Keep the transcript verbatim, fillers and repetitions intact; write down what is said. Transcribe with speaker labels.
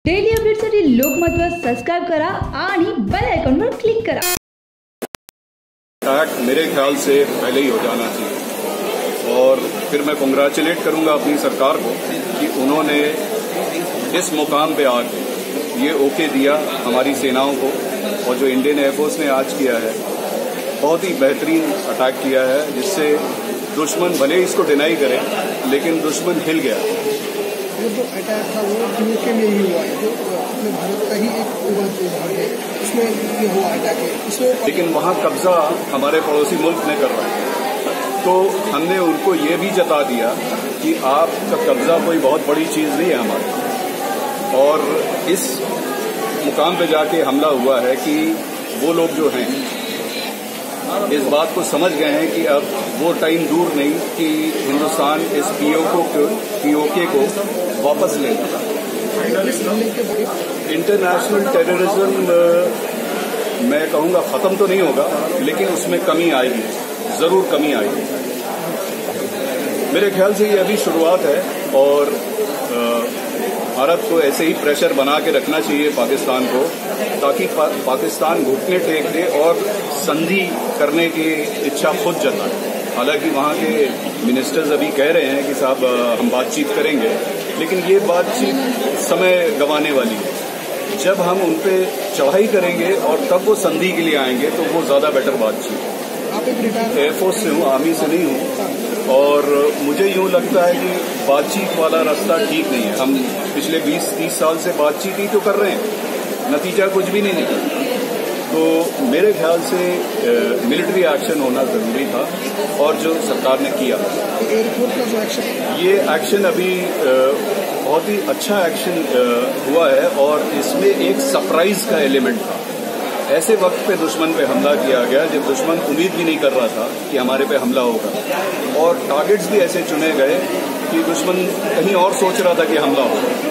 Speaker 1: Daily अपडेटसाठी लोकमतवर subscribe करा आणि बेल आयकॉनवर क्लिक करा।
Speaker 2: अटैक मेरे ख्याल से पहले ही हो जाना चाहिए और फिर मैं कांग्रेचुलेट करूंगा अपनी सरकार को कि उन्होंने इस मुकाम पे आके ये ओके दिया हमारी सेनाओं को। और जो इंडियन एयरफोर्स ने आज किया है बहुत ही बेहतरीन अटैक किया है, जिससे दुश्मन भले इसको डिनाई करे लेकिन दुश्मन हिल गया।
Speaker 3: वो जो अटैक था वो यूके में ही हुआ है, जो अपने भारत का ही एक भाग है, उसमें ये हुआ अटैक है उसमें, लेकिन
Speaker 2: वहाँ कब्जा हमारे पड़ोसी मुल्क ने कर रहा है। तो हमने उनको ये भी जता दिया कि आपका कब्जा कोई बहुत बड़ी चीज नहीं है हमारे। और इस मुकाम पे जाके हमला हुआ है कि वो लोग जो हैं इस बात को समझ गए हैं कि अब वो टाइम दूर नहीं कि हिंदुस्तान इस पीओके को पीओके को वापस लेगा। इंटरनेशनल टेररिज्म मैं कहूंगा खत्म तो नहीं होगा, लेकिन उसमें कमी आएगी, जरूर कमी आएगी। मेरे ख्याल से ये अभी शुरुआत है और भारत को ऐसे ही प्रेशर बना के रखना चाहिए पाकिस्तान को, ताकि पा, पाकिस्तान घुटने टेक दे और संधि करने की इच्छा खुद जताए। हालांकि वहाँ के मिनिस्टर्स अभी कह रहे हैं कि साहब हम बातचीत करेंगे, लेकिन ये बातचीत समय गंवाने वाली है। जब हम उन पे चढ़ाई करेंगे और तब वो संधि के लिए आएंगे तो वो ज्यादा बेटर बातचीत है। एयरफोर्स से हूँ, आर्मी से नहीं हूँ, और मुझे यूं लगता है कि बातचीत वाला रास्ता ठीक नहीं है। हम पिछले बीस तीस साल से बातचीत ही तो कर रहे हैं, नतीजा कुछ भी नहीं निकला। तो मेरे ख्याल से मिलिट्री एक्शन होना जरूरी था और जो सरकार ने किया
Speaker 3: एयरफोर्स का जो एक्शन,
Speaker 2: ये एक्शन अभी आ, बहुत ही अच्छा एक्शन आ, हुआ है और इसमें एक सरप्राइज का एलिमेंट था। ऐसे वक्त पे दुश्मन पे हमला किया गया जब दुश्मन उम्मीद भी नहीं कर रहा था कि हमारे पे हमला होगा, और टारगेट्स भी ऐसे चुने गए कि दुश्मन कहीं और सोच रहा था कि हमला होगा।